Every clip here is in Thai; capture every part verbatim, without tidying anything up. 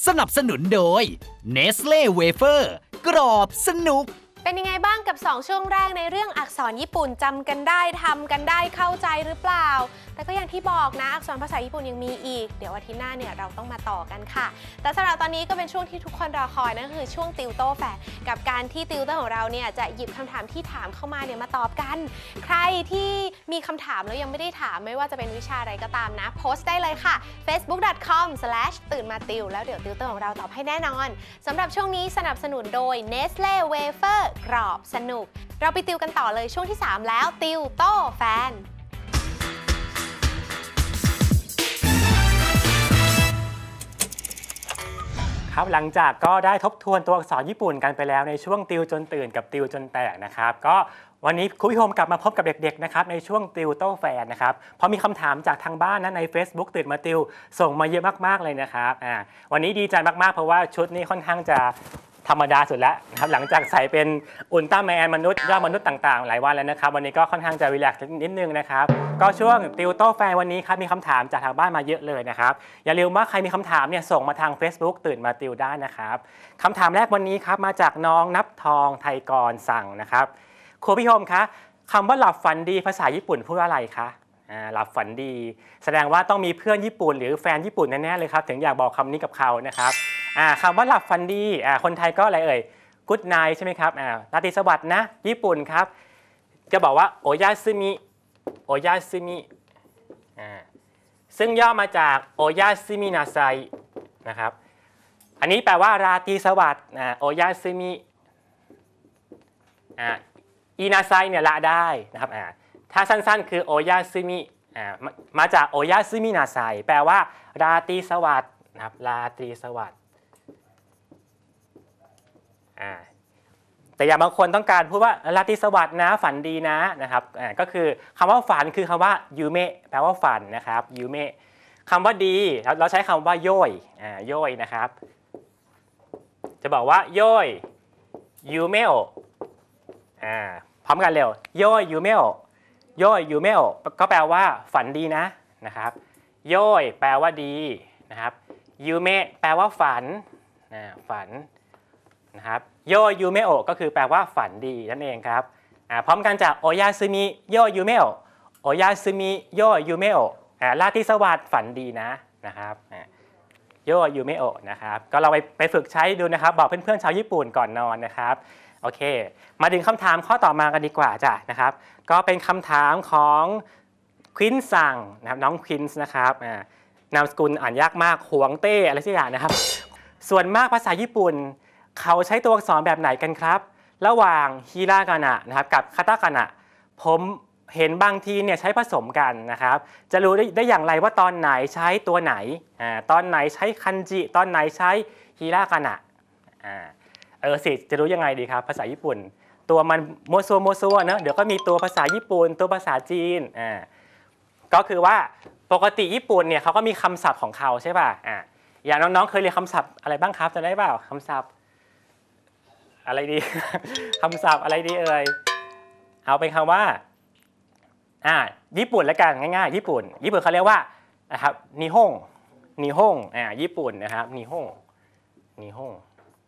นับสนุนโดย Nestle Wafer กรอบสนุกเป็นยังไงบ้างกับสองช่วงแรกในเรื่องอักษรญี่ปุ่นจำกันได้ทำกันได้เข้าใจหรือเปล่าแต่ก็อย่างที่บอกนะอักษรภาษาญี่ปุ่นยังมีอีกเดี๋ยวอาทิตย์หน้าเนี่ยเราต้องมาต่อกันค่ะแต่สำหรับตอนนี้ก็เป็นช่วงที่ทุกคนรอคอยนั่นก็คือช่วงติวโต้แฟร์กับการที่ติวเตอร์ของเราเนี่ยจะหยิบคำถามที่ถามเข้ามาเนี่ยมาตอบกันใครที่มีคำถามแล้วยังไม่ได้ถามไม่ว่าจะเป็นวิชาอะไรก็ตามนะโพสต์ได้เลยค่ะ เฟซบุ๊ก ดอท คอม สแลช ตื่นมาติวแล้วเดี๋ยวติวเตอร์ของเราตอบให้แน่นอนสำหรับช่วงนี้สนับสนุนโดย Nestle Wafer กรอบสนุกเราไปติวกันต่อเลยช่วงที่สามแล้วติวโต้แฟนครับหลังจากก็ได้ทบทวนตัวอักษรญี่ปุ่นกันไปแล้วในช่วงติวจนตื่นกับติวจนแตกนะครับก็วันนี้คุณผู้ชมกลับมาพบกับเด็กๆนะครับในช่วงติวโต้แฟนนะครับพอมีคำถามจากทางบ้านนะใน Facebook ตื่นมาติวส่งมาเยอะมากๆเลยนะครับอ่าวันนี้ดีใจมากๆเพราะว่าชุดนี้ค่อนข้างจะธรรมดาสุดแล้วนะครับหลังจากใส่เป็นอุลตร้าแมนมนุษย์ยอดมนุษย์ต่างๆหลายวันแล้วนะครับวันนี้ก็ค่อนข้างจะรีแลกซ์นิดนึงนะครับก็ช่วงติวโต้แฟนวันนี้ครับมีคำถามจากทางบ้านมาเยอะเลยนะครับอย่าลืมว่าใครมีคำถามเนี่ยส่งมาทาง Facebook ตื่นมาติวได้นะครับคำถามแรกวันนี้ครับมาจากน้องนับทองไทยกรสั่งนะครับครูพี่ชมคะคำว่าหลับฝันดีภาษาญี่ปุ่นพูดว่าอะไรคะหลับฝันดีแสดงว่าต้องมีเพื่อนญี่ปุ่นหรือแฟนญี่ปุ่นแน่ๆเลยครับถึงอยากบอกคำนี้กับเขานะครับคำว่าหลับฝันดีคนไทยก็อะไรเอ่ย Good night ใช่ไหมครับราตรีสวัสดิ์นะญี่ปุ่นครับจะบอกว่าโอยาซึมิโอยาซึมิซึ่งย่อมาจากโอยาซึมินาไซนะครับอันนี้แปลว่าราตรีสวัสดิ์โอยาซึมิอีนาไซเนี่ยละได้นะครับถ้าสั้นๆคือโอยาซึมิมาจากโอยาซึมินาไซแปลว่าราตรีสวัสดิ์นะครับราตรีสวัสดิ์แต่อย่างบางคนต้องการพูดว่าราตรีสวัสดิ์นะฝันดีนะนะครับก็คือคำว่าฝันคือคำว่ายูเมะแปลว่าฝันนะครับยูเมะคำว่าดีเราใช้คำว่าโย่อยโย่อยนะครับจะบอกว่าโย่อยยูเมะพร้อมกันเร็วโย่อยยูเมะโย่อยยูเมะก็แปลว่าฝันดีนะนะครับโย่อยแปลว่าดีนะครับยูเมะแปลว่าฝันฝันนะครับโยยูเมโอก็คือแปลว่าฝันดีนั่นเองครับพร้อมกันจากโอยาซึมิโยยูเมโอโอยาซึมิโยยูเมโอราตรีสวัสดิ์ฝันดีนะนะครับโยยูเมโอนะครับก็เราไปไปฝึกใช้ดูนะครับบอกเพื่อนๆชาวญี่ปุ่นก่อนนอนนะครับโอเคมาถึงคำถามข้อต่อมากันดีกว่าจ้ะนะครับก็เป็นคำถามของควินซังนะครับน้องควินส์นะครับนามสกุลอ่านยากมากหวงเต้อะไรสักอย่างนะครับส่วนมากภาษาญี่ปุ่นเขาใช้ตัวอักษรแบบไหนกันครับระหว่างฮิรากานะนะครับกับคาตาคานะผมเห็นบางทีเนี่ยใช้ผสมกันนะครับจะรู้ได้ได้อย่างไรว่าตอนไหนใช้ตัวไหนอ่าตอนไหนใช้คันจิตอนไหนใช้ฮิรากานะอ่าเออสิจะรู้ยังไงดีครับภาษาญี่ปุ่นตัวมันโมซัวโมซัวเนอะเดี๋ยวก็มีตัวภาษาญี่ปุ่นตัวภาษาจีนอ่าก็คือว่าปกติญี่ปุ่นเนี่ยเขาก็มีคำศัพท์ของเขาใช่ป่ะอ่าอย่างน้องๆเคยเรียนคำศัพท์อะไรบ้างครับจะได้เปล่าคำศัพท์อะไรดี คำศัพท์อะไรดีเอ่ยเอาเป็นคำว่าอ่าญี่ปุ่นแล้วกันง่ายๆญี่ปุ่นญี่ปุ่นเขาเรียกว่านะครับนิฮงนิฮงอ่าญี่ปุ่นนะครับนิฮงนิฮง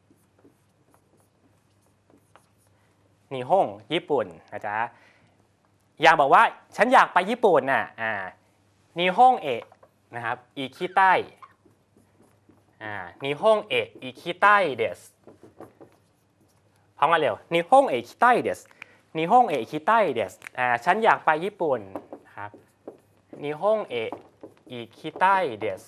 นิฮงญี่ปุ่นนะจ๊ะอยากบอกว่าฉันอยากไปญี่ปุ่นน่ะอ่านิฮงเอะนะครับอิคิไตอ่านิฮงเอะอิคิไตเดสพร้อมกันเร็วนิฮงเอะคิไตเดสนิฮงเอะคิไตเดสอ่าฉันอยากไปญี่ปุ่นครับนิฮงเอะอิคิไตเดส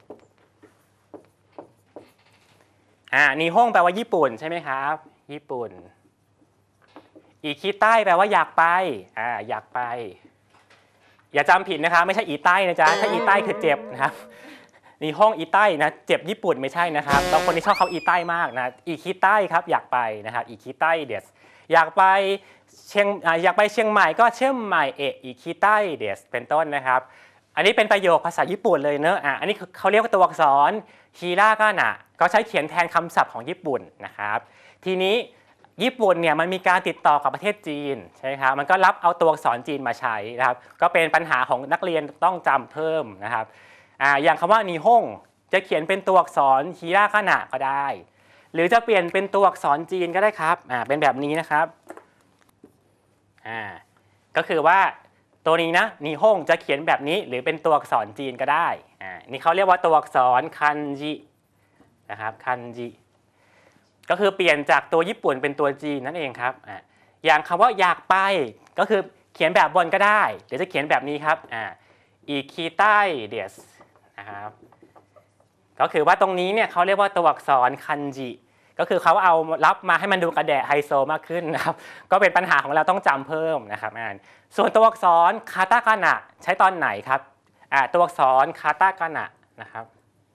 อ่านิฮงแปลว่าญี่ปุ่นใช่ไหมครับญี่ปุ่นอิคิไตแปลว่าอยากไปอ่าอยากไปอย่าจำผิดนะครับไม่ใช่อีใต้นะจ๊ะถ้าอีใต้คือเจ็บนะครับนี่ห้องอีใต้นะเจ็บญี่ปุ่นไม่ใช่นะครับบางคนที่ชอบเขาอีใต้มากนะอีคิใต้ครับอยากไปนะครับอีคิใต้เดสอยากไปเชียงอยากไปเชียงใหม่ก็เชียงใหม่เอะอีคิใต้เดสเป็นต้นนะครับอันนี้เป็นประโยคภาษาญี่ปุ่นเลยเนอะอ่ะอันนี้เขาเรียกว่าตัวอักษรฮิรากานะก็ใช้เขียนแทนคำศัพท์ของญี่ปุ่นนะครับทีนี้ญี่ปุ่นเนี่ยมันมีการติดต่อกับประเทศจีนใช่ไหมครับมันก็รับเอาตัวอักษรจีนมาใช้นะครับก็เป็นปัญหาของนักเรียนต้องจำเพิ่มนะครับอ่าอย่างคำว่านิฮงจะเขียนเป็นตัวอักษรฮิราคานะก็ได้หรือจะเปลี่ยนเป็นตัวอักษรจีนก็ได้ครับอ่าเป็นแบบนี้นะครับอ่าก็คือว่าตัวนี้นะนิฮงจะเขียนแบบนี้หรือเป็นตัวอักษรจีนก็ได้อ่านี่เขาเรียกว่าตัวอักษรคันจินะครับคันจิก็คือเปลี่ยนจากตัวญี่ปุ่นเป็นตัวจีนนั่นเองครับอ่าอย่างคำว่าอยากไปก็คือเขียนแบบบนก็ได้หรือจะเขียนแบบนี้ครับอ่าอิคิไตเดสนะครับก็คือว่าตรงนี้เนี่ยเขาเรียกว่าตัวอักษรคันจิก็คือเขาเอารับมาให้มันดูกระแดะไฮโซมากขึ้นนะครับก็เป็นปัญหาของเราต้องจำเพิ่มนะครับอ่าส่วนตัวอักษรคาตาคานะใช้ตอนไหนครับอ่าตัวอักษรคาตาคานะนะครับ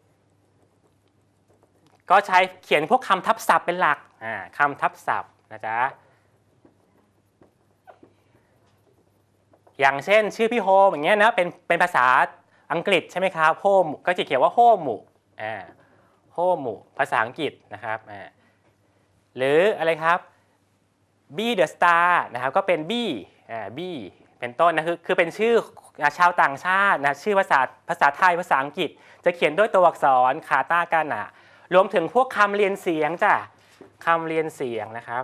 ก็ใช้เขียนพวกคำทับศัพท์เป็นหลักอ่าคำทับศัพท์นะจ๊ะอย่างเช่นชื่อพี่โฮมอย่างเงี้ยนะเป็นเป็นภาษาอังกฤษใช่ไหมครับโฮมก็จะเขียนว่าโฮมุอ่าโฮมุภาษาอังกฤษนะครับอ่าหรืออะไรครับบี้เดอะสตาร์นะครับก็เป็นบี้อ่าบี้เป็นต้นนะคือคือเป็นชื่อชาวต่างชาตินะชื่อภาษาภาษาไทยภาษาอังกฤษจะเขียนด้วยตัวอักษรคาตาคานะรวมถึงพวกคำเรียนเสียงจ้ะคำเรียนเสียงนะครับ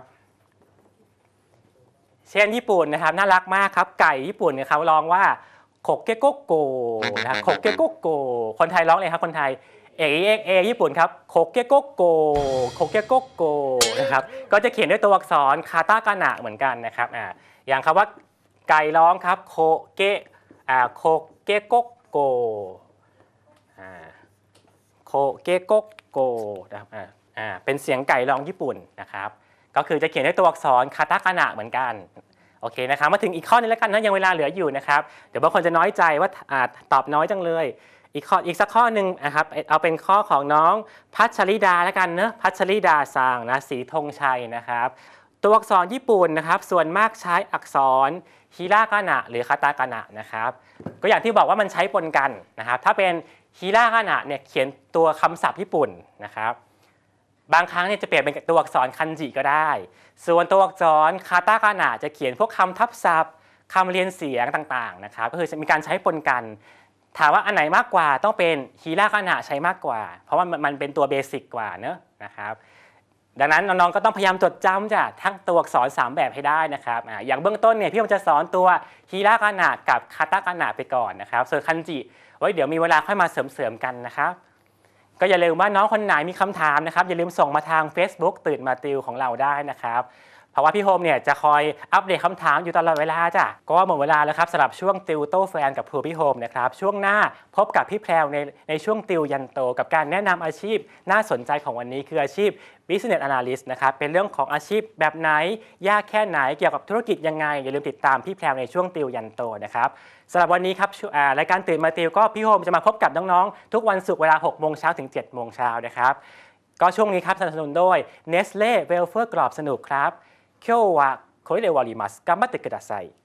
เช่นญี่ปุ่นนะครับน่ารักมากครับไก่ญี่ปุ่นเนี่ยเขาร้องว่าโคเกโกโกนะครับโคเกโกโกคนไทยร้องเลยครับคนไทยเอเอเอญี่ปุ่นครับโคเกโกโกโคเกโกโกนะครับก็จะเขียนด้วยตัวอักษรคาตาคานะเหมือนกันนะครับอ่าอย่างคำว่าไก่ร้องครับโคเกอ่าโคเกโกโกอ่าโคเกโกโกนะครับอ่าอ่าเป็นเสียงไก่ร้องญี่ปุ่นนะครับก็คือจะเขียนด้วยตัวอักษรคาตาคานะเหมือนกันโอเคนะครับมาถึงอีกข้อนึงแล้วกันนะยังเวลาเหลืออยู่นะครับเดี๋ยวบางคนจะน้อยใจว่าอ่าตอบน้อยจังเลยอีกข้ออีกสักข้อหนึ่งนะครับเอาเป็นข้อของน้องพัชริดาแล้วกันเนอะพัชริดาซังนะสีธงชัยนะครับตัวอักษรญี่ปุ่นนะครับส่วนมากใช้อักษรฮิราคานะหรือคาตาคานะนะครับก็อย่างที่บอกว่ามันใช้ปนกันนะครับถ้าเป็นฮิราคานะเนี่ยเขียนตัวคำศัพท์ญี่ปุ่นนะครับบางครั้งเนี่ยจะเปลี่ยนเป็นตัวอักษรคันจิก็ได้ส่วนตัวอักษรคาตาคานะจะเขียนพวกคำทับศัพท์คำเรียนเสียงต่างๆนะครับก็คือจะมีการใช้ปนกันถามว่าอันไหนมากกว่าต้องเป็นฮิราคานะใช้มากกว่าเพราะว่ามันเป็นตัวเบสิกกว่าเนอะนะครับดังนั้นน้องๆก็ต้องพยายามจดจำจ้ะทั้งตัวอักษรสามแบบให้ได้นะครับออย่างเบื้องต้นเนี่ยพี่ผมจะสอนตัวฮิราคานะกับคาตาคานะไปก่อนนะครับส่วนคันจิไว้เดี๋ยวมีเวลาค่อยมาเสริมๆกันนะครับก็อย่าลืมว่าน้องคนไหนมีคำถามนะครับอย่าลืมส่งมาทาง Facebook ตื่นมาติวของเราได้นะครับเพราะว่าพี่โฮมเนี่ยจะคอยอัปเดตคำถามอยู่ตลอดเวลาจ้ะก็หมดเวลาแล้วครับสำหรับช่วงติวโต้แฟนกับครูพี่โฮมนะครับช่วงหน้าพบกับพี่แพรวในในช่วงติวยันโตกับการแนะนำอาชีพน่าสนใจของวันนี้คืออาชีพ Business Analyst นะครับเป็นเรื่องของอาชีพแบบไหนยากแค่ไหนเกี่ยวกับธุรกิจยังไงอย่าลืมติดตามพี่แพรวในช่วงติวยันโตนะครับสำหรับวันนี้ครับรายการตื่นมาติวก็พี่โฮมจะมาพบกับน้องๆทุกวันศุกร์เวลาหกโมงเช้าถึงเจ็ดโมงเช้านะครับก็ช่วงนี้ครับสนับสนุนโดย Nestle Wafer กรอบสนุกครับ今日はこれで終わります。頑張ってください。